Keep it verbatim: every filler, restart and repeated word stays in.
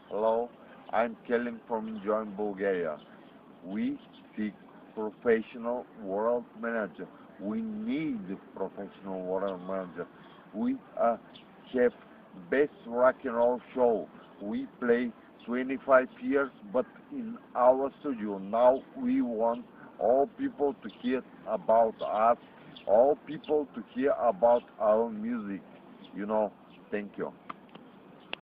Hello, I'm Kelly from Join Bulgaria. We seek professional world manager. We need professional world manager. We uh, have best rock and roll show. We play twenty-five years, but in our studio now we want all people to hear about us, all people to hear about our music. You know, thank you.